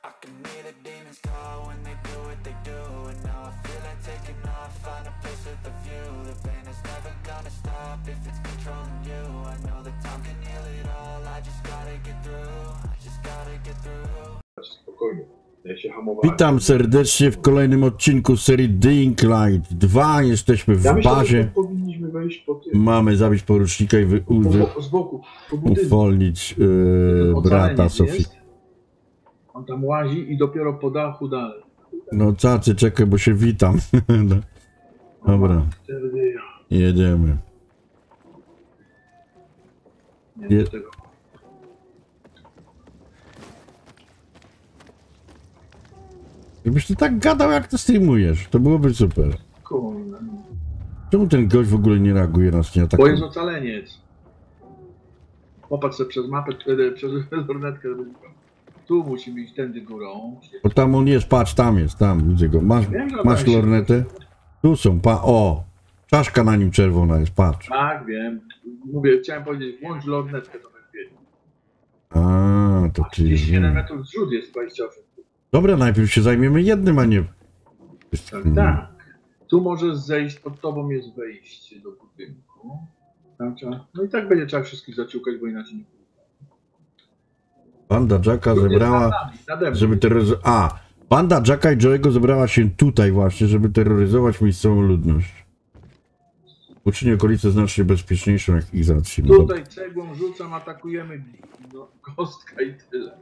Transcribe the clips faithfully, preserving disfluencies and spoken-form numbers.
I can hear the demons call when they do what they do, and now I feel like taking off, find a place with a view. The pain is never gonna stop if it's controlling you. I know that time can heal it all, I just gotta get through, I just gotta get through. Spokojnie, ja się hamowałem. Witam serdecznie w kolejnym odcinku serii Dying Light dwa. Jesteśmy w ja myślę, bazie. że powinniśmy wejść po tym. Mamy zabić porucznika i wy, wy, po, z boku, po budynku. uwolnić yy, brata Sofii. Jest. On tam łazi i dopiero po dachu dalej. No cacy, czekaj, bo się witam. Dobra, jedziemy. Nie, Je... tego. Gdybyś ty tak gadał, jak to streamujesz, to byłoby super. Kurde. Czemu ten gość w ogóle nie reaguje na nas, nie atakuje? Bo jest ocaleniec. Popatrz sobie przez mapę, przez lornetkę. Tu musimy iść tędy górą. Bo tam on jest, patrz, tam jest, tam, widzę go. Masz, Wiem, masz lornetę? Tu są, pa, o! Czaszka na nim czerwona jest, patrz. Tak, wiem. Mówię, chciałem powiedzieć, włącz lornetkę, to będzie. A, to ty... trzydzieści siedem metrów zrzut jest dwadzieścia osiem. Dobra, najpierw się zajmiemy jednym, a nie... Tak, tak. Tu możesz zejść, pod tobą jest wejście do budynku. Tam trzeba... No i tak będzie trzeba wszystkich zaciukać, bo inaczej nie pójdzie. Banda Jacka zebrała, żeby terroryzować... A! Banda Jacka i Joe'ego zebrała się tutaj właśnie, żeby terroryzować miejscową ludność. Uczyni okolice znacznie bezpieczniejszą, jak ich zatrzymać. Tutaj cegłą rzucam, atakujemy no, kostka i tyle.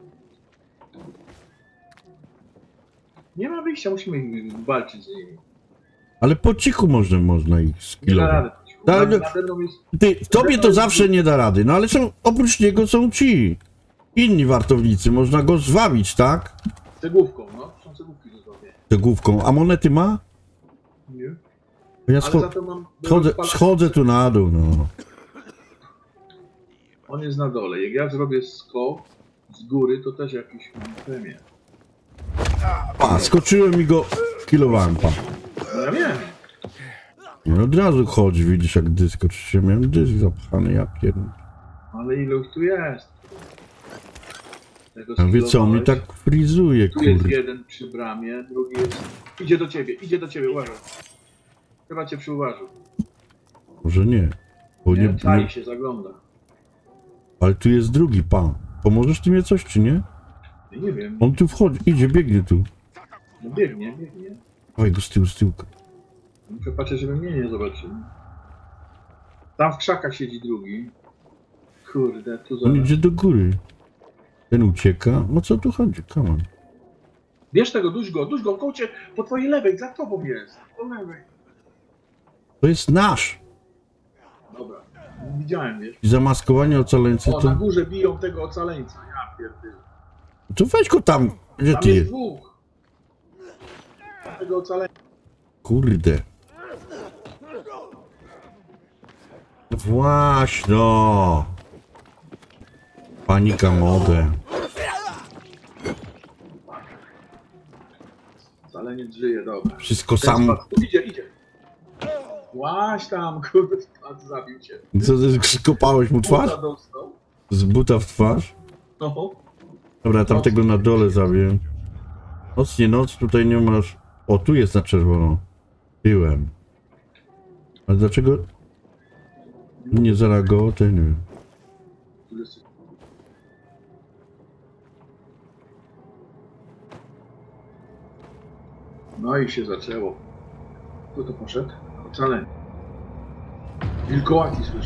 Nie ma wyjścia, musimy ich walczyć z nimi. Ale po cichu można, można ich skillować. Da, da, ty, tobie to zawsze nie da rady, no ale są, oprócz niego są ci inni wartownicy, można go zwabić, tak? Cegłówką, no, są cegłówki do zwabienia. Cegłówką, a monety ma? Nie. Ja scho mam schodzę, schodzę tu na dół, no. On jest na dole, jak ja zrobię skok z góry, to też jakiś mam premię. A, skoczyłem i go killowałem, pa. No ja wiem. No od razu chodzi, widzisz jak dysk, oczywiście miałem dysk zapchany, ja pierdolę. Ale ile już tu jest? A wie co, mi tak frizuje, kurde. Tu jest kurde. jeden przy bramie, drugi jest... Idzie do ciebie, idzie do ciebie, uważaj. Chyba cię przyuważył. Może nie. Bo Nie, nie, czai nie... się, zagląda. Ale tu jest drugi pan. Pomożesz ty mnie coś, czy nie? Ja nie wiem. On tu wchodzi, idzie, biegnie tu. No biegnie, biegnie. Dawaj go z tyłu, z tyłka. Muszę patrzeć, żeby mnie nie zobaczył. Tam w krzakach siedzi drugi. Kurde, tu On zobacz. idzie do góry. Ten ucieka. No co tu chodzi? Come on. Bierz tego, duś go, duś go, kołcie, po twojej lewej, za tobą jest. Po lewej. To jest nasz. Dobra, widziałem, wiesz. I zamaskowanie ocaleńcy O, to... na górze biją tego ocaleńca, ja pierdolę. To weź go tam, gdzie Tam ty jest jest? dwóch. Tego ocaleńca. Kurde. Właśnie. Panika modę. Ocaleniec żyje, dobra. Wszystko Ten sam. spadł. Idzie, idzie. Łaś tam, kurde, spadł, zabił cię. Co ty skopałeś mu twarz? Buta dostał. Z buta w twarz? No. Dobra, tamtego na dole zabiję. Noc, nie noc, tutaj nie masz... O, tu jest na czerwono. Tyłem. Ale dlaczego nie zareagował, to nie wiem. No i się zaczęło. Kto to poszedł? Ocalenie. Wilkołaki słyszę.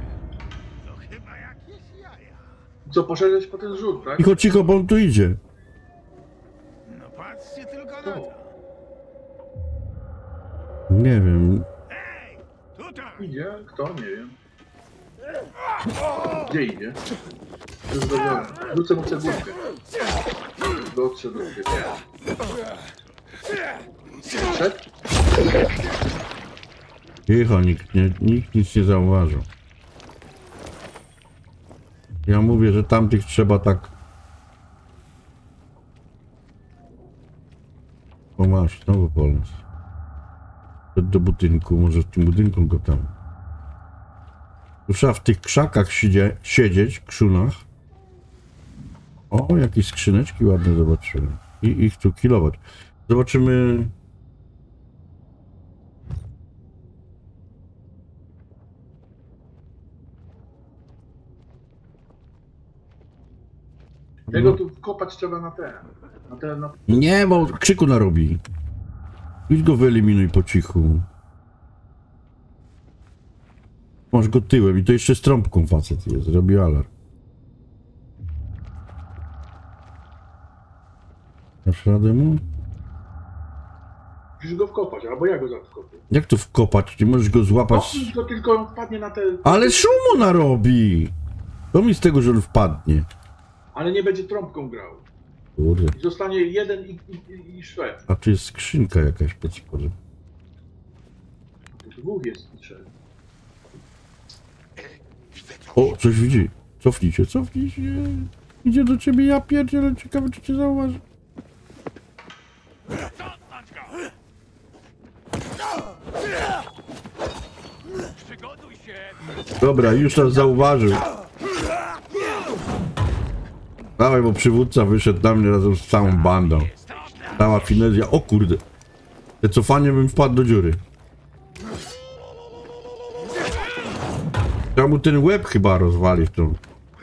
Co, poszedłeś po ten rzut, tak? Cicho, cicho, bo on tu idzie. No patrzcie tylko na To. to. Nie wiem. Ej, tutaj! Idzie? Kto? Nie wiem. Gdzie idzie? Już do góry. Rzucę mu cegłówkę. Dotrze do ciebie. Szedł? Cicho, nikt, nie, nikt nic nie zauważył. Ja mówię, że tamtych trzeba tak... O masz, znowu polec. Szedł do budynku, może w tym budynku go tam. Tu trzeba w tych krzakach siedzie, siedzieć, krzunach. O, jakieś skrzyneczki ładne zobaczyłem. I ich tu kilować. Zobaczymy... Tego tu kopać trzeba na ten. Na ten na... Nie, bo krzyku narobi. Idź go wyeliminuj po cichu. Masz go tyłem i to jeszcze z trąbką facet jest. Robi alarm. Dasz radę mu? Musisz go wkopać, albo ja go zakopię. Jak to wkopać? Nie możesz go złapać. Kopnij go, tylko on wpadnie na te... Ale szumu narobi! To mi z tego, że on wpadnie. Ale nie będzie trąbką grał. Kurde. I zostanie jeden i, i, i Szwed. A tu jest skrzynka jakaś pod spodem. Dwóch jest i trzech. O, coś widzi. Cofnij się, cofnij się. Idzie do ciebie, ja pierdzielę, ciekawe czy cię zauważy. Przygotuj się! Dobra, już nas zauważył. Dawaj, bo przywódca wyszedł na mnie razem z całą bandą. Cała finezja. O kurde. Te cofanie bym wpadł do dziury. Trzeba mu ten łeb chyba rozwalić tą.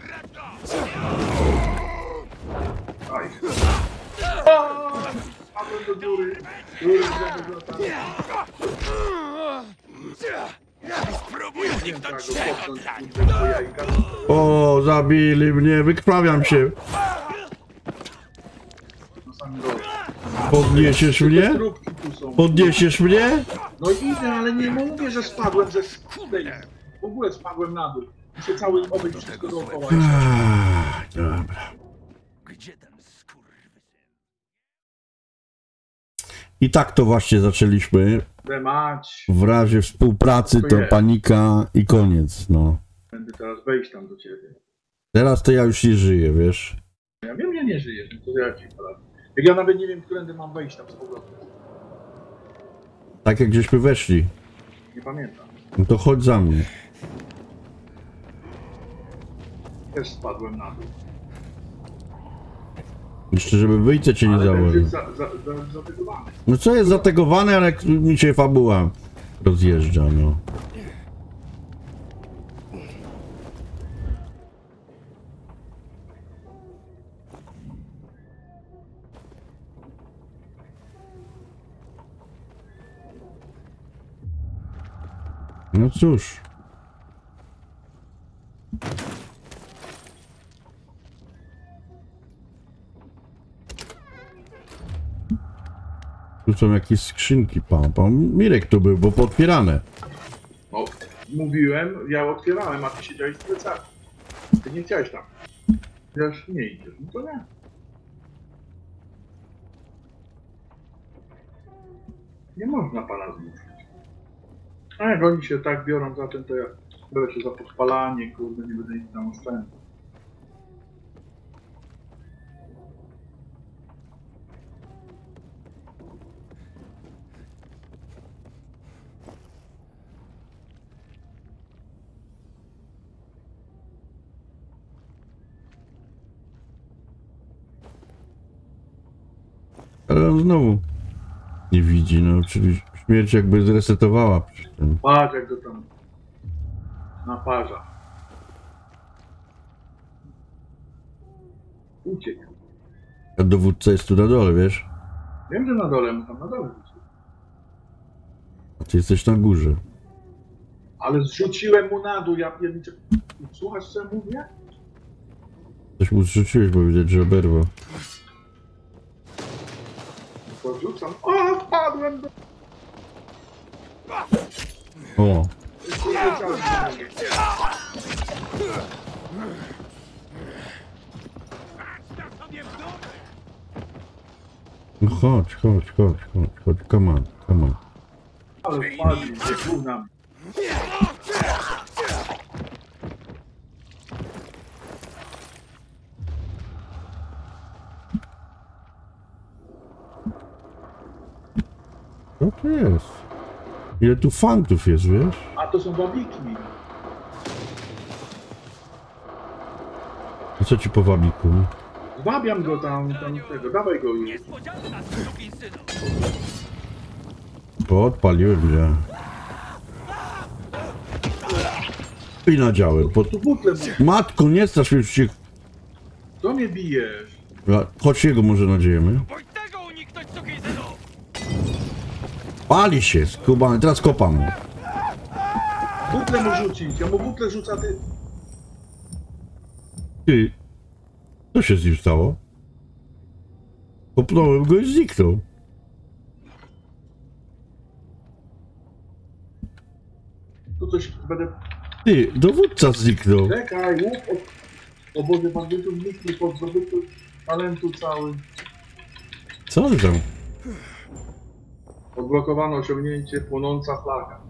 Aj. O! Padłem do góry. Góry, żeby go tam... Spróbuj uniknąć Tak, tego, go kopnąć, tak! kurde, po jajka. O, zabili mnie, wykrwawiam się. Na samym dole. Podniesiesz mnie? Trupki tu są. Podniesiesz mnie? No idę, ale nie mówię, że spadłem ze skudej. W ogóle spadłem na dół. Muszę cały obejść wszystko dookoła. Ach, dobra. Gdzie ten skurwysyn? I tak to właśnie zaczęliśmy. Be mać. W razie współpracy to panika i koniec, no. Będę teraz wejść tam do ciebie. Teraz to ja już nie żyję, wiesz? Ja wiem, że nie żyjesz, no to ja ci poradzę. Jak ja nawet nie wiem, którędy mam wejść tam z powrotem. Tak jak żeśmy weszli. Nie pamiętam. No to chodź za mnie. Też spadłem na dół. Jeszcze żeby wyjście cię nie Ale będzie założył. za, za, za, zategowany. No co jest zategowane, ale jak mi się fabuła rozjeżdża, no. No cóż. Tu są jakieś skrzynki, pan, pan Mirek tu był, bo potwierane. No, mówiłem, ja otwierałem, a ty siedziałeś w plecach. Ty nie chciałeś tam. Ja już nie idziesz, no to nie. Nie można pana zmusić. A jak oni się tak biorą za ten, to ja biorę się za podpalanie, kurde, nie będę nic tam oszczędzał. Ale on znowu nie widzi, no, czyli śmierć jakby zresetowała przy tym. Patrz jak go tam naparza. Uciekł. A dowódca jest tu na dole, wiesz? Wiem, że na dole, mu tam na dole uciekł. A ty jesteś na górze. Ale zrzuciłem mu na dół, ja pierniczę. Słuchasz co ja mówię? Coś mu zrzuciłeś, bo widać, że oberwał. Podrzucam. O, wpadłem do... O, Patrz sobie w dół! no chodź, chodź, chodź, chodź, chodź, come on, come on. Ale wpadli, nie był na mnie. Co to jest? Ile tu fantów jest, wiesz? A to są wabiki. A co ci po wabiku? Zwabiam go tam, tam tego, dawaj go już. Niespodzianka, sukinsynu! Podpaliłem mnie. I nadziałem. Pod... Tu butle mu. Matko, nie strasz mnie się. Co mnie bijesz? Chodź jego może nadziejemy. Bądź tego uniknąć, sukinsynu! Pali się, skubany. Teraz kopam mu. Butle mu rzucić, ja mu butle rzuca, ty... Ty. Co się z nim stało? Kopnąłem go i zniknął. Tu coś będę... Ty, dowódca zniknął. Czekaj, łup od obozy bandytów znikli pod zdobytu talentu cały. Co ty tam? Odblokowano osiągnięcie płonąca flaga.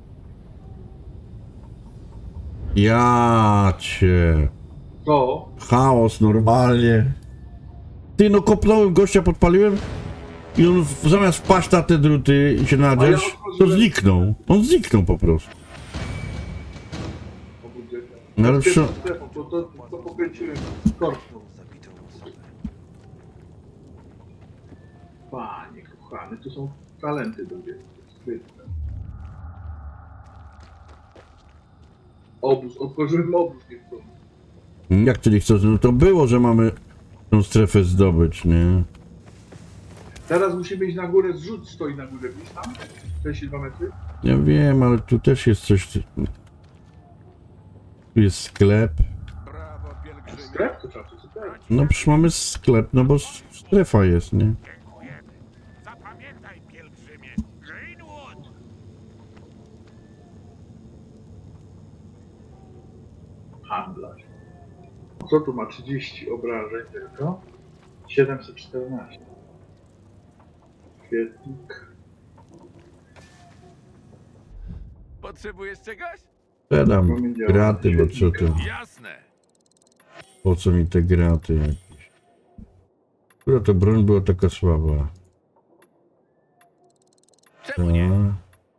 Ja cię. To... Chaos normalnie. Ty, no kopnąłem gościa, podpaliłem i on w, zamiast wpaść na te druty i się nadziać, to zniknął. On zniknął po prostu. No ale przy... To, to, to pokręciłem korpną. Panie kochany, tu są talenty do mnie. Obóz, otworzyłem obóz niechcący. Jak ty nie chcesz? No to było, że mamy tą strefę zdobyć, nie? Teraz musimy iść na górę, zrzut stoi na górę, widzisz tam? czterdzieści dwa metry? Ja wiem, ale tu też jest coś... Tu jest sklep. Brawo, pielgrzymie! Sklep? To trzeba coś sklep. No przecież mamy sklep, no bo s- strefa jest, nie? Dziękujemy. Zapamiętaj, pielgrzymie! Greenwood! Handlarz. Co tu ma? trzydzieści obrażeń tylko? siedemset czternaście. Świetnik. Potrzebujesz czegoś? Sprzedam graty, bo co to? Jasne! Po co mi te graty jakieś? Która to broń była taka słaba? Czemu nie? Ta.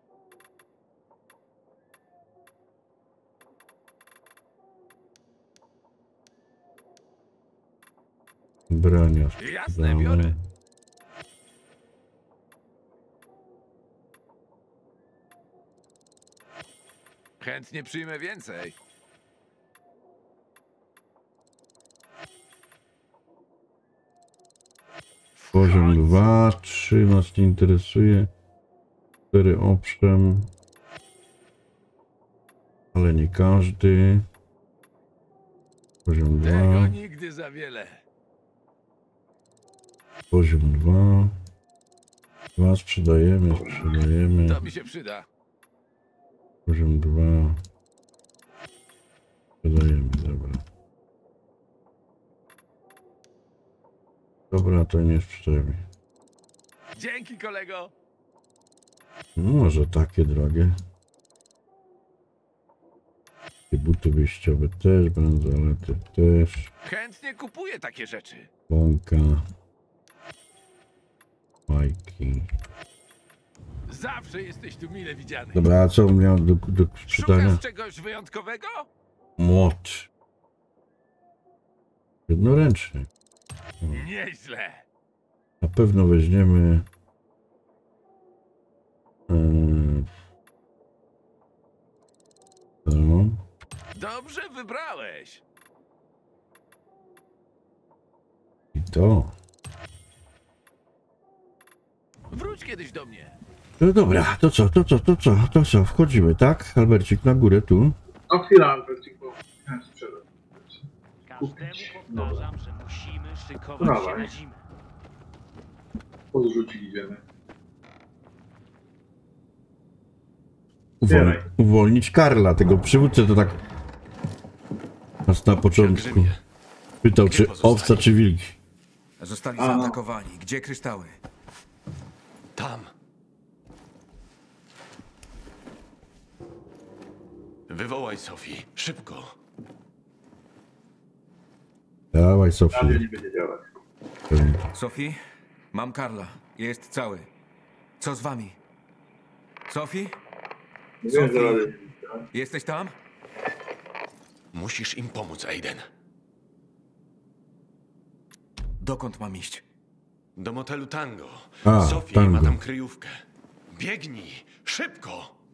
Brania. Jasne, biorę. Chętnie przyjmę więcej. Poziom dwa, trzy nas nie interesuje. cztery owszem. Ale nie każdy. Poziom Tego dwa. nigdy za wiele. Poziom dwa. dwa sprzedajemy, sprzedajemy. To mi się przyda. Poziom dwa. Sprzedajemy, dobra. Dobra, to nie sprzedajemy. Dzięki, kolego! No, może takie drogie. Te buty wyjściowe też, bransolety też. Chętnie kupuję takie rzeczy. Bąka. Majki. Zawsze jesteś tu mile widziany. Dobra, a co miał do, do sprzedania? Szukasz czegoś wyjątkowego? Młot. Jednoręczny. Nieźle. Na pewno weźmiemy... Yy, to. Dobrze wybrałeś. I to. Wróć kiedyś do mnie. No dobra, to co, to co, to co, to co, wchodzimy, tak? Albercik, na górę tu. No chwila, Albercik, bo chciałem sprzedać. Każdemu powtarzam, że musimy szykować się Dawaj. na zimę. Podrzucić idziemy. Uwol, Zbieraj. uwolnić Karla, tego przywódcę to tak... Nas na początku Pielgrzymie, pytał, gdzie czy pozostali? owca, czy wilki. Zostali A. zaatakowani. Gdzie kryształy? Tam. Wywołaj Sofii. Szybko. Dawaj, Radio Sofia. nie będzie działać. Sophie? Mam Karla. Jest cały. Co z wami? Sophie? Nie wiem, że Sofii? radio nie będzie działać. Jesteś tam? Musisz im pomóc, Aiden. Dokąd mam iść? Do motelu Tango. A, Sophie Tango. ma tam kryjówkę. Biegnij! Szybko!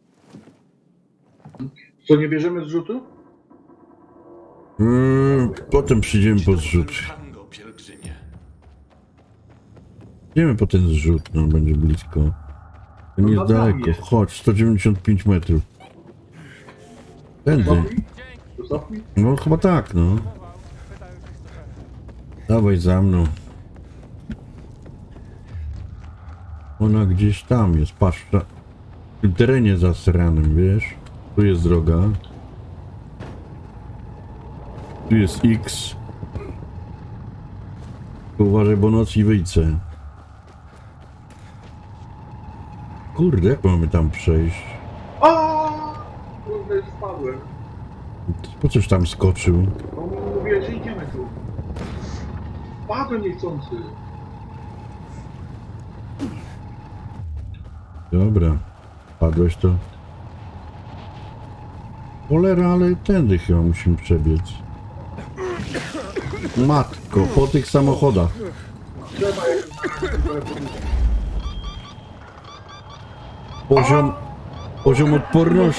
Co, nie bierzemy zrzutu? Mm, potem przyjdziemy po Do zrzut. motelu Tango, pielgrzymie. Idziemy po ten zrzut, no będzie blisko. To nie No jest nad nami daleko. jest. Chodź, sto dziewięćdziesiąt pięć metrów. Tędy. Sofii? Do Sofii? No chyba tak, no. Dawaj za mną. Ona gdzieś tam jest, patrz. W tym terenie zasranym, wiesz? Tu jest droga. Tu jest X. Tylko uważaj, bo noc i wyjdzie. Kurde, jak mamy tam przejść? O! Kurde, spadłem. Po coś tam skoczył? No mówię, że idziemy tu. Spadłem niechcący. Dobra. Padłeś to. Cholera, ale tędy chyba musimy przebiec. Matko, po tych samochodach. Trzeba jakoś trochę podnieść. Poziom... Poziom odporności.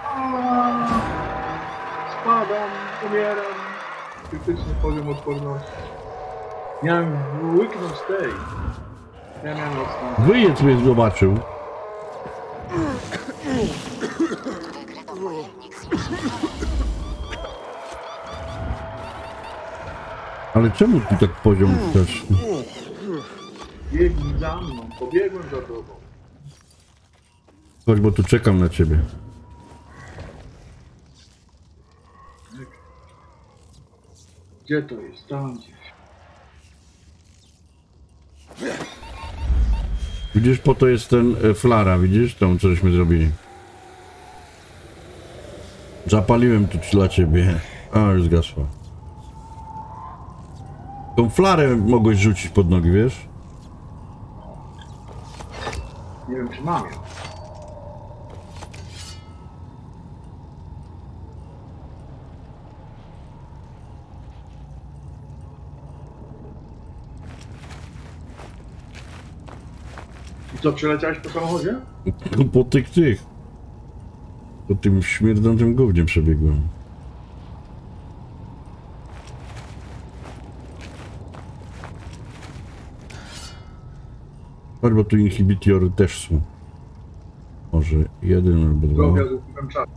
Spadam, umieram. Krytyczny poziom odporności. Miałem łyknąć tej. Ja miałem odstąpić. Wyjedź mnie zobaczył. Ale czemu tu tak poziom też? Biegnij za mną, pobiegłem za tobą. Chodź, bo tu czekam na ciebie. Gdzie to jest? Tam gdzieś. Widzisz, po to jest ten e, flara, widzisz? Tą, co żeśmy zrobili. Zapaliłem tu dla ciebie. A, już zgasła. Tą flarę mogłeś rzucić pod nogi, wiesz? Nie wiem, czy mam ją. I co, przeleciałeś po samochodzie? Po tych, tych. Po tym śmierdzącym gówniem przebiegłem. Chodź, bo tu inhibitory też są. Może jeden albo dwa. Drogę z upływem czasu.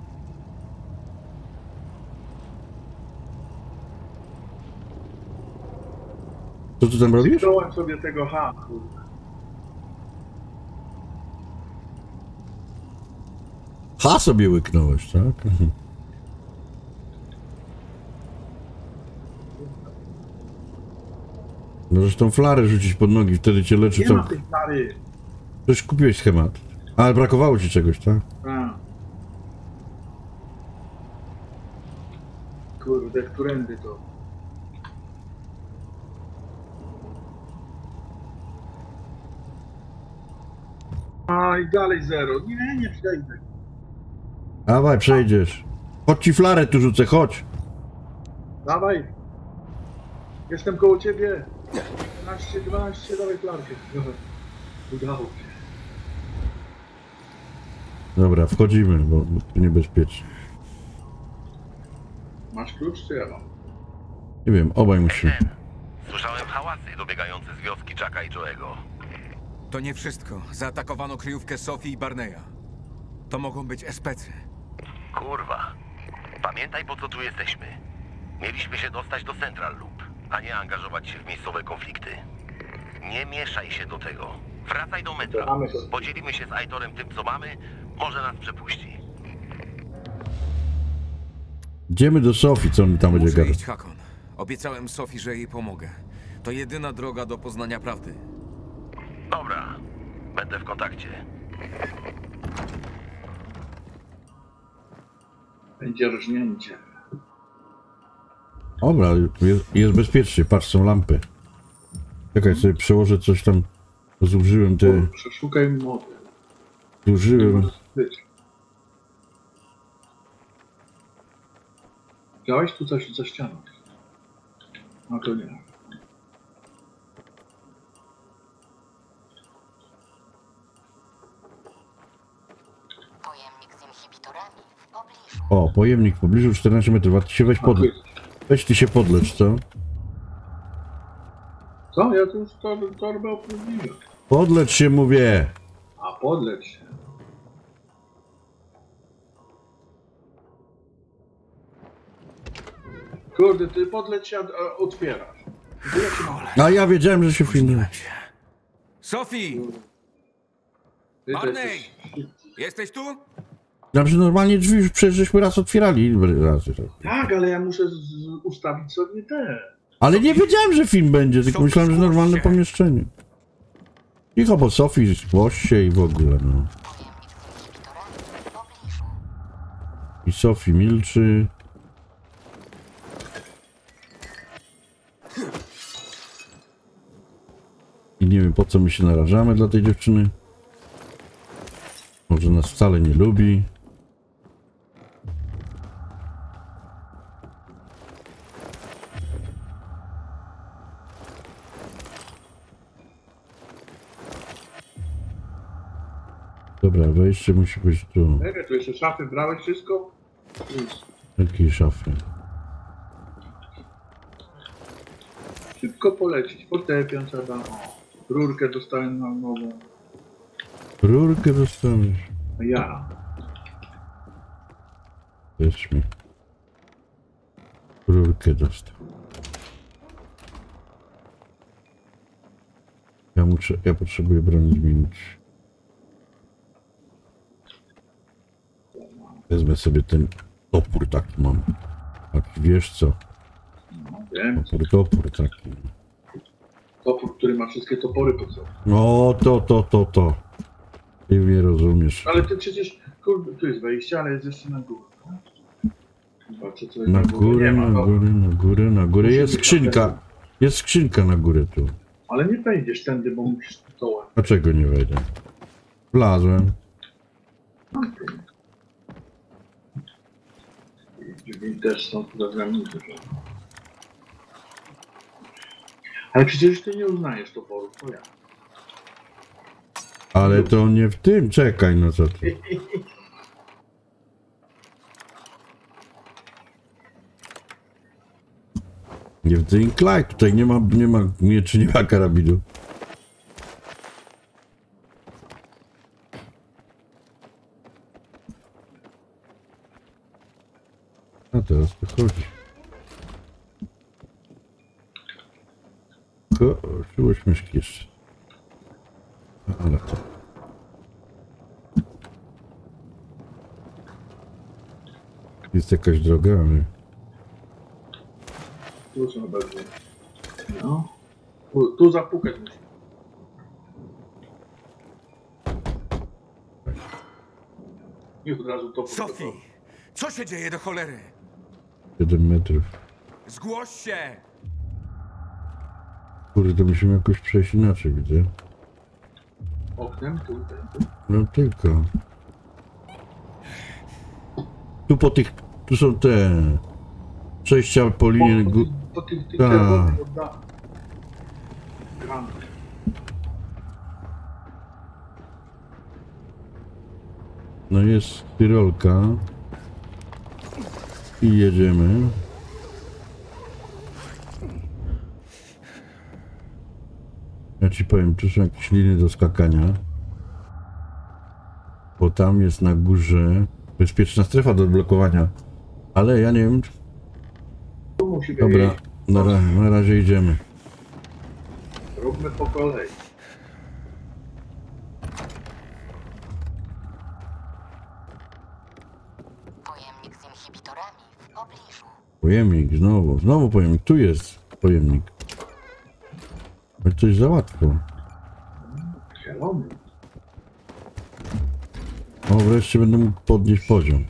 Co ty tam robisz? Wziąłem sobie tego H, kurde. Ha sobie łyknąłeś, tak? Możesz tą flarę rzucić pod nogi, wtedy cię leczy Nie co... ma tej plary. Coś kupiłeś schemat. Ale brakowało ci czegoś, tak? A. Kurde, którędy to? A i dalej zero. Nie, nie przejdę. Dawaj, przejdziesz. Chodź ci flarę tu rzucę, chodź. Dawaj. Jestem koło ciebie. jedenaście, dwanaście, dawaj flarkę. Udało się. Dobra, wchodzimy, bo, bo tu niebezpiecznie. Masz klucz, czy ja mam? Nie wiem, obaj musimy. Ten. Słyszałem hałasy dobiegające z wioski Jacka i Joe'ego. To nie wszystko. Zaatakowano kryjówkę Sophie i Barneya. To mogą być especy. Kurwa. Pamiętaj, po co tu jesteśmy. Mieliśmy się dostać do Central Loop, a nie angażować się w miejscowe konflikty. Nie mieszaj się do tego. Wracaj do metra. Podzielimy się z Aitorem tym, co mamy. Może nas przepuści. Idziemy do Sofii, co on tam będzie Muszę gadać. iść, Hakon. Obiecałem Sophie, że jej pomogę. To jedyna droga do poznania prawdy. Dobra. Będę w kontakcie. Będzie rżnięcie. Dobra, jest, jest bezpiecznie, patrz, są lampy. Czekaj, sobie przełożę coś tam. Zużyłem te... Przeszukaj model. Zużyłem... Być. Widziałeś tu coś za ścianą? No to nie. O, pojemnik w pobliżu czternaście metrów, a ty się weź pod... Weź ty się podlecz, co? Co? Ja tu już tor torbę opróżniłem. Podlecz się, mówię! A podlecz się. Kurde, ty podleć się, a otwierasz. To ja się mam. A ja wiedziałem, że się filmuje. Sophie! Ty to Barney! jesteś- Jesteś tu? Znaczy normalnie drzwi już przecież żeśmy raz otwierali. Razy, tak. Tak, ale ja muszę z ustawić sobie te. Ale nie wiedziałem, że film będzie, tylko Sophie, myślałem, że zgłoś normalne się. pomieszczenie. Cicho, bo Sofii zgłoś się i w ogóle, no. I Sofii milczy. I nie wiem, po co my się narażamy dla tej dziewczyny. Może nas wcale nie lubi. Dobra, wejście musi być tu. Ej, tu jeszcze szafy, brałeś wszystko? Nic. Jakiej szafy? Szybko polecić. Fortepian trzeba. O, rurkę dostałem na nową. Rurkę dostaniesz. A ja. Też mi. Rurkę dostał. Ja muszę, ja potrzebuję broń zmienić. Wezmę sobie ten topór taki mam. Taki, wiesz co? No, wiem. Topór, topór taki. Topór, który ma wszystkie topory pod sobą. No to, to, to, to. Ty mnie rozumiesz. Ale ty przecież, kurde, tu jest wejście, ale jest jeszcze na górę. Zobaczę, co jest Na górę, Nie ma, na dobra. górę, na górę, na górę. Musi Jest być skrzynka. na Jest skrzynka na górę tu. Ale nie wejdziesz tędy, bo musisz dołem. Dlaczego nie wejdę? Wlazłem. Drzwi też są tu zagraniczne. Ale przecież ty nie uznajesz toporów, to ja. Ale to nie w tym. Czekaj, no co ty. Nie w tym klaj. Tutaj nie ma, nie ma mieczy, nie ma karabinu. A teraz to chodzi. Koło śmieszki jeszcze. Ale to. Jest jakaś droga, ale... Tu są pewnie. No. Tu, tu zapukać musi. I od razu topór. Sophie! Co się dzieje do cholery? siedem metrów. Zgłoś się! Kurde, to musimy jakoś przejść inaczej, widzę. Oknem, tu, tu. No tylko. Tu po tych... Tu są te... Przejścia po linii... Po, gó- po, po tych, tych Tak. czerwonych od dachu. Granat. No jest tyrolka. I jedziemy. Ja ci powiem, tu są jakieś liny do skakania. Bo tam jest na górze bezpieczna strefa do odblokowania. Ale ja nie wiem. Tu musimy Dobra, jeść. na, ra na razie idziemy. Róbmy po kolei. Pojemnik z inhibitorami w pobliżu. Pojemnik, znowu, znowu pojemnik. Tu jest pojemnik. Ale to jest za łatwo. Zielony. O, wreszcie będę mógł podnieść poziom.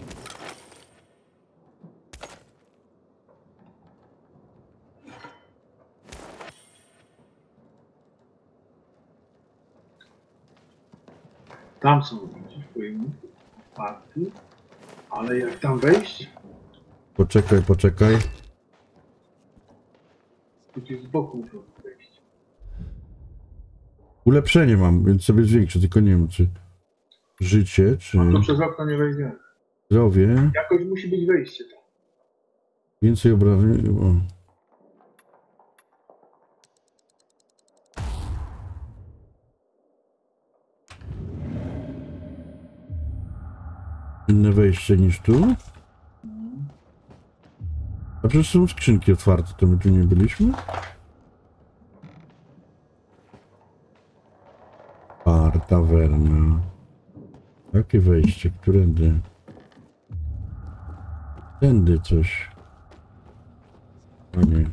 Tam są widzisz pojemniki. Party. Ale jak tam wejść? Poczekaj, poczekaj. Tu gdzieś z boku muszą wejść. Ulepszenie mam, więc sobie zwiększę, tylko nie wiem, czy życie, czy... A to przez okno nie wejdziemy. Z Zdrowie. Jakoś musi być wejście tam. Więcej obrażeń. O. Inne wejście niż tu? A przecież są skrzynki otwarte, to my tu nie byliśmy? Bar, tawerna. Jakie wejście? Którędy? Tędy coś. A nie.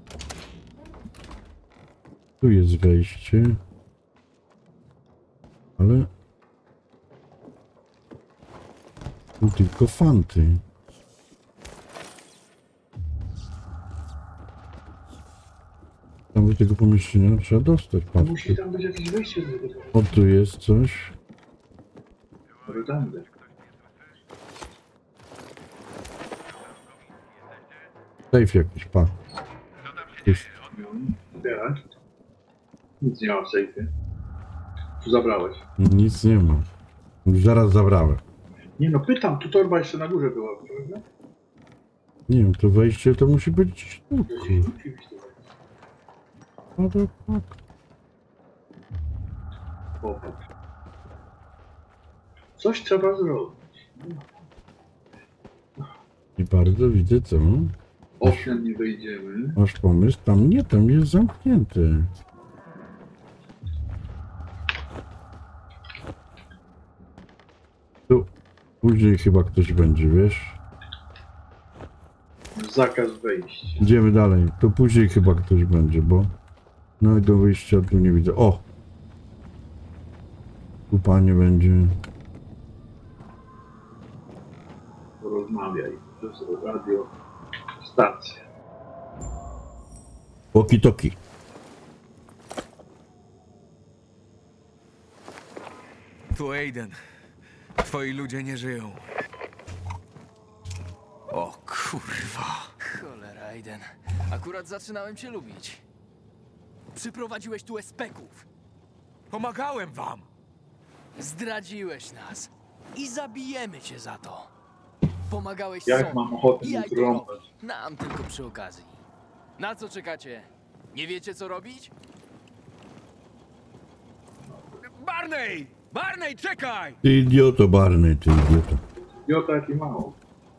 Tu jest wejście. Ale... Tu tylko fanty. Tam do tego pomieszczenia trzeba dostać. Patrz. Musi tam być jakieś wejście. O, tu jest coś. Rydandy. Safe jakiś, pa. Jest. Zbierać. Nic nie ma w sejfie. Tu zabrałeś. Nic nie ma. Już zaraz zabrałem. Nie no, pytam, tu torba jeszcze na górze była, prawda? Nie wiem, to wejście to musi być tu. Musi być tu wejście. No to tak. Popatrz. Coś trzeba zrobić. I bardzo widzę co. Oknem nie wejdziemy. Masz pomysł? Tam nie, tam jest zamknięty. Tu. Później chyba ktoś będzie, wiesz? Zakaz wejścia. Idziemy dalej. To później chyba ktoś będzie, bo nowego wyjścia tu nie widzę. O! Tu panie będzie. Porozmawiaj. To jest radio. Stacja. Walkie-talkie. Tu Aiden. Twoi ludzie nie żyją. O kurwa. Cholera, Aiden. Akurat zaczynałem cię lubić. Przyprowadziłeś tu espeków. Pomagałem wam. Zdradziłeś nas. I zabijemy cię za to. Pomagałeś Jak sobie mam ochotę i mu Aidenowi. trąbać? Nam tylko przy okazji. Na co czekacie? Nie wiecie co robić? Barney! Barney, czekaj! Ty idioto, Barney, ty idioto. Idiota jaki mało.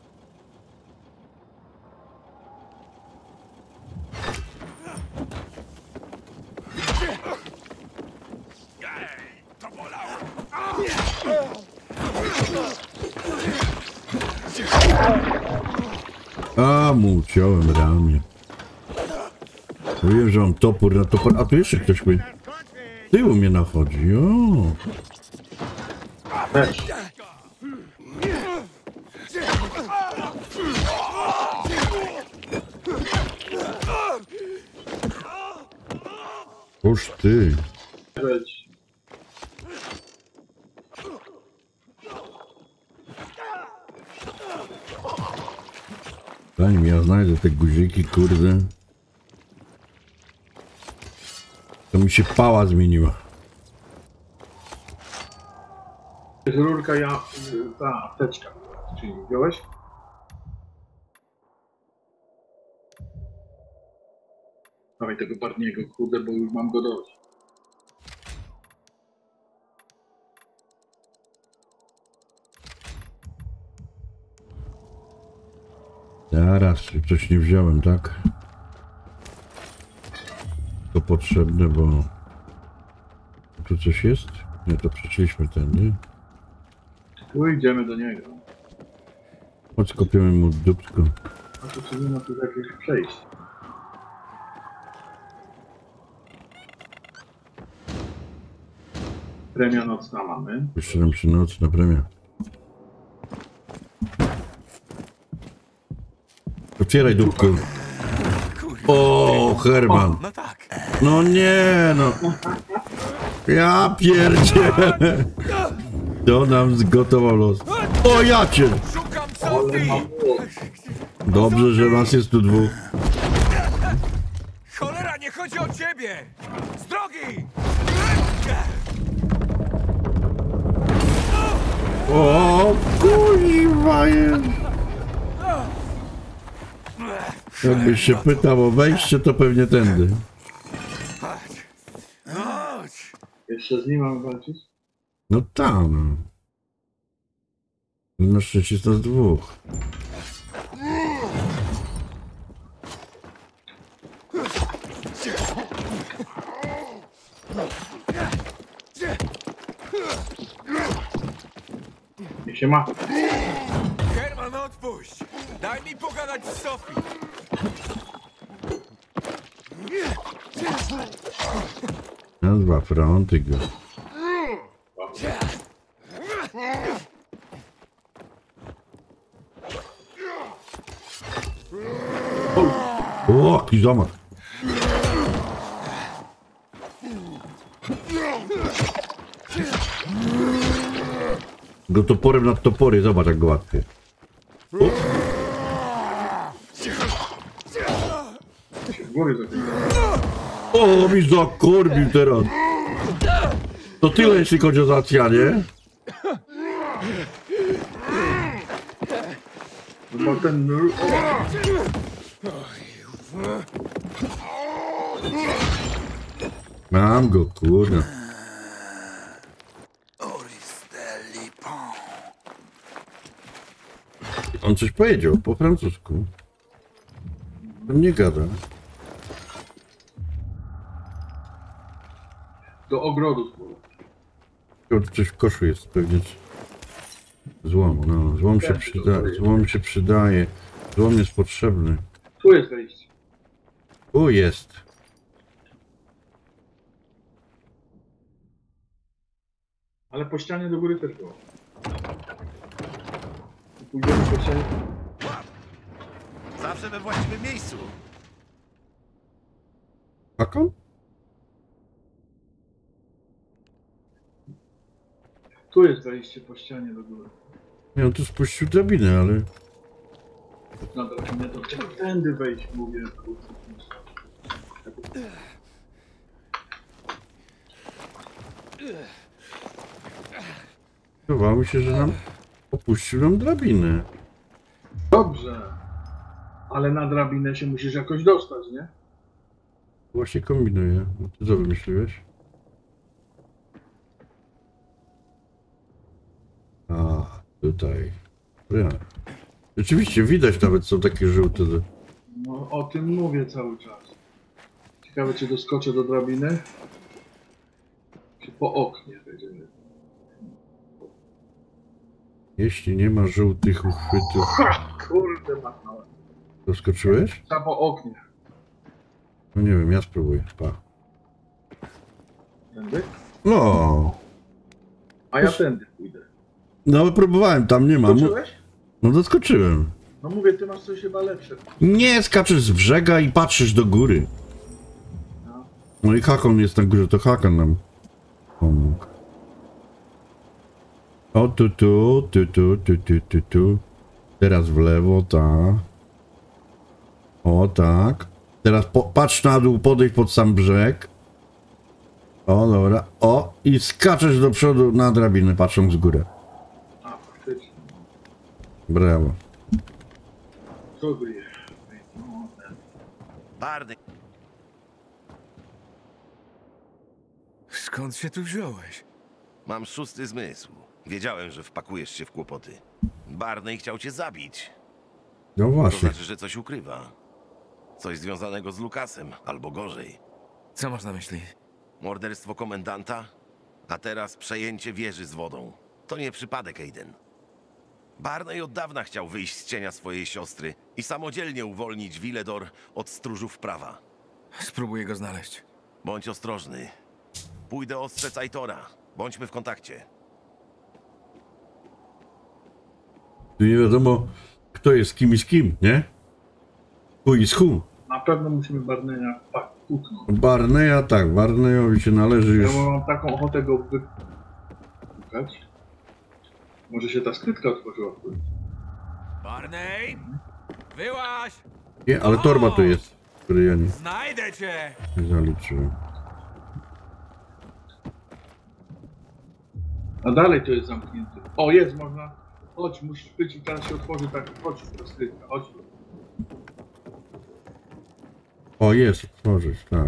To bolało! A, mu uciąłem ramię. Wiem, że mam topór na topór. A tu jeszcze ktoś mi... Tyłu mnie nachodzi, o. Też. Oż ty. Wejdź. Zanim ja znajdę te guziki, kurde. To mi się pała zmieniła. Jest rurka, ja... ta apteczka. Czyli wziąłeś? Dawaj tego Barniego, kurde, bo już mam go dość. Zaraz, coś nie wziąłem, tak? To potrzebne, bo... Tu coś jest? Nie, to przeszliśmy tędy. Tu idziemy do niego. Chodź, kopiemy mu dupsko. A to czy nie ma tu jakieś przejść? Premia nocna mamy. Jeszcze nam się nocna premia. Otwieraj dupku. O, Herman. No tak. No nie, no. Ja pierdzielę. To nam zgotował los. O, ja cię. Szukam Ale Sophie! mam młot. Dobrze, że nas jest tu dwóch. Cholera, nie chodzi o ciebie! Z drogi! O, kurwa. kurwa jest? Jakbyś się pytał o wejście, to pewnie tędy. Jeszcze z nim mam walczyć? No tam. Na szczęście jest nas dwóch. Nie się ma. Herman, odpuść! Daj mi pogadać z Sophie! Na dwa fronty go. O, jaki zamach. Go toporem nad topory, zobacz jak go łatwiej. O, mi zakorbił teraz. To tyle jeśli chodzi o załatwianie. Bo ten... Mam go, kurde. On coś powiedział po francusku. On nie gada. Do ogrodu. To coś w koszu jest pewnie. Złom, no. Złom się przydaje. Złom się przydaje. Złom jest potrzebny. Tu jest wejście. Tu jest. Ale po ścianie do góry też było. Pójdziemy po ścianie. Zawsze we właściwym miejscu. Taką? Tu jest wejście po ścianie do góry. Nie, on tu spuścił drabinę, ale... Na drabinę to trzeba tędy wejść, mówię. Wydawało mi się, że nam opuścił nam drabinę. Dobrze. Ale na drabinę się musisz jakoś dostać, nie? Właśnie kombinuję. Ty co wymyśliłeś? A, tutaj. Ja. Rzeczywiście widać nawet są takie żółte. No o tym mówię cały czas. Ciekawe czy doskoczę do drabiny? Czy po oknie będziemy? Jeśli nie ma żółtych uchwytów. Ha! Kurde machnąłem. Doskoczyłeś? Ta po oknie. No nie wiem, ja spróbuję. Pa. Tędy? No. A ja tędy pójdę. No próbowałem, tam nie ma. Doskoczyłeś? No doskoczyłem. No mówię, ty masz coś chyba lepsze. Nie, skaczesz z brzega i patrzysz do góry. No. No i Hakon jest na górze, to Hakon nam pomógł. O tu tu, tu tu, tu tu, tu tu. Teraz w lewo, tak. O tak. Teraz po, patrz na dół, podejdź pod sam brzeg. O dobra, o i skaczesz do przodu na drabinę, patrząc z góry. A, faktycznie. Brawo. Co by je? No, ten. Barney. Skąd się tu wziąłeś? Mam szósty zmysł. Wiedziałem, że wpakujesz się w kłopoty. Barney chciał cię zabić. No To właśnie. znaczy, że coś ukrywa. Coś związanego z Lukasem, albo gorzej. Co masz na myśli? Morderstwo komendanta, a teraz przejęcie wieży z wodą. To nie przypadek, Aiden. Barney od dawna chciał wyjść z cienia swojej siostry i samodzielnie uwolnić Villedor od stróżów prawa. Spróbuję go znaleźć. Bądź ostrożny. Pójdę ostrzec Aitora. Bądźmy w kontakcie. Tu nie wiadomo, kto jest kim i z kim, nie? Who is who. Na pewno musimy Barneya tak puknąć. Barneya, tak, Barneyowi się należy już. Ja mam taką ochotę go wypukać. Może się ta skrytka otworzyła. Barney! Wyłaź! Nie, ale torba tu jest, który ja nie, Znajdę cię! nie zaliczyłem. A dalej to jest zamknięte. O, jest, można Chodź, musisz być i teraz się otworzy tak. Chodź, rozkrytka, chodź. O, jest, otworzyć, tak.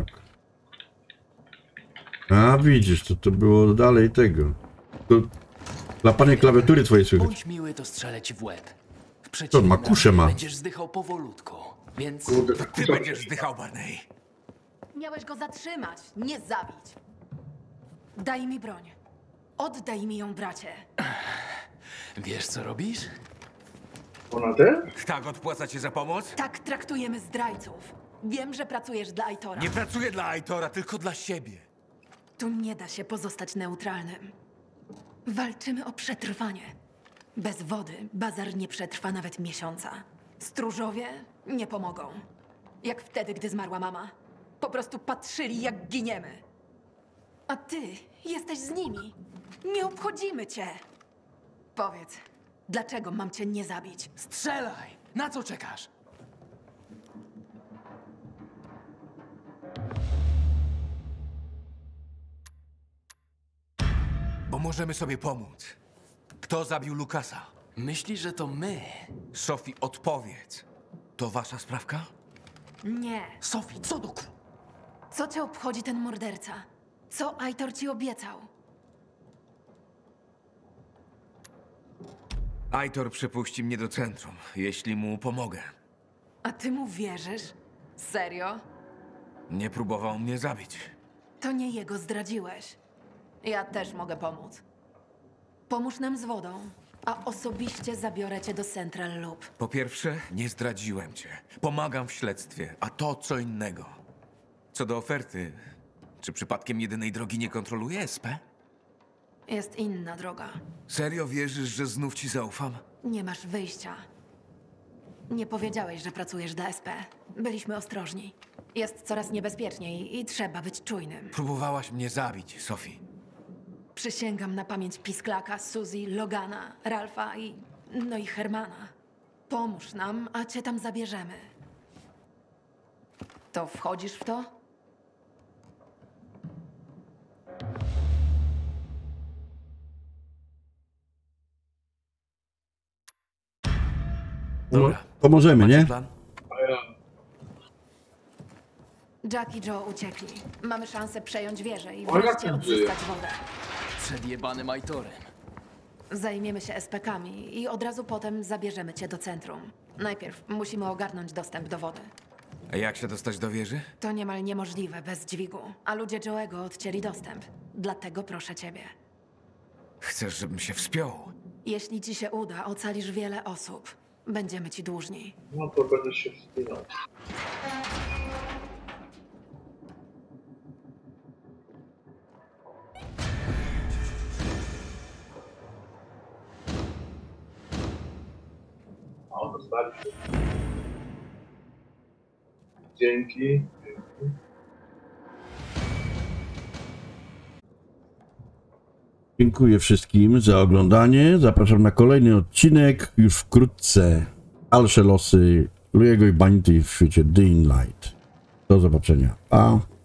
A, widzisz, to to było dalej tego. To klapanie klawiatury twojej słychać. Bądź miły, to strzelę ci w łeb. W To przeciwnym ma kuszę razie ma. będziesz zdychał powolutku, więc... Kurde, To tak ty kusza- będziesz zdychał, Barney. Miałeś go zatrzymać, nie zabić. Daj mi broń. Oddaj mi ją, bracie. Wiesz, co robisz? Ona też? Tak odpłaca cię za pomoc? Tak traktujemy zdrajców. Wiem, że pracujesz dla Aitora. Nie pracuję dla Aitora, tylko dla siebie. Tu nie da się pozostać neutralnym. Walczymy o przetrwanie. Bez wody bazar nie przetrwa nawet miesiąca. Stróżowie nie pomogą. Jak wtedy, gdy zmarła mama. Po prostu patrzyli, jak giniemy. A ty jesteś z nimi. Nie obchodzimy cię. Powiedz, dlaczego mam cię nie zabić? Strzelaj! Na co czekasz? Bo możemy sobie pomóc. Kto zabił Lukasa? Myślisz, że to my? Sophie, odpowiedz. To wasza sprawka? Nie. Sophie, co do ku... Co cię obchodzi ten morderca? Co Aitor ci obiecał? Aitor przepuści mnie do centrum, jeśli mu pomogę. A ty mu wierzysz? Serio? Nie próbował mnie zabić. To nie jego zdradziłeś. Ja też mogę pomóc. Pomóż nam z wodą, a osobiście zabiorę cię do Central Loop. Po pierwsze, nie zdradziłem cię. Pomagam w śledztwie, a to co innego. Co do oferty, czy przypadkiem jedynej drogi nie kontroluje S P? Jest inna droga. Serio wierzysz, że znów ci zaufam? Nie masz wyjścia. Nie powiedziałeś, że pracujesz dla S P. Byliśmy ostrożni. Jest coraz niebezpieczniej i trzeba być czujnym. Próbowałaś mnie zabić, Sophie. Przysięgam na pamięć Pisklaka, Suzy, Logana, Ralfa i... no i Hermana. Pomóż nam, a cię tam zabierzemy. To wchodzisz w to? Dobra. Pomożemy, Macie nie? plan? Jack i Joe uciekli. Mamy szansę przejąć wieżę i O, jak wreszcie to odzyskać wodę. Przed jebanym Aitorem. Zajmiemy się S P kami i od razu potem zabierzemy cię do centrum. Najpierw musimy ogarnąć dostęp do wody. A jak się dostać do wieży? To niemal niemożliwe bez dźwigu, a ludzie Joe'ego odcięli dostęp. Dlatego proszę ciebie. Chcesz, żebym się wspiął? Jeśli ci się uda, ocalisz wiele osób. Będziemy ci dłużni. No to będę się wspinał. O, dostaliśmy. Dzięki. Dzięki. Dziękuję wszystkim za oglądanie. Zapraszam na kolejny odcinek już wkrótce. Dalsze losy Lujego i Banity w świecie Dying Light. Do zobaczenia. Pa.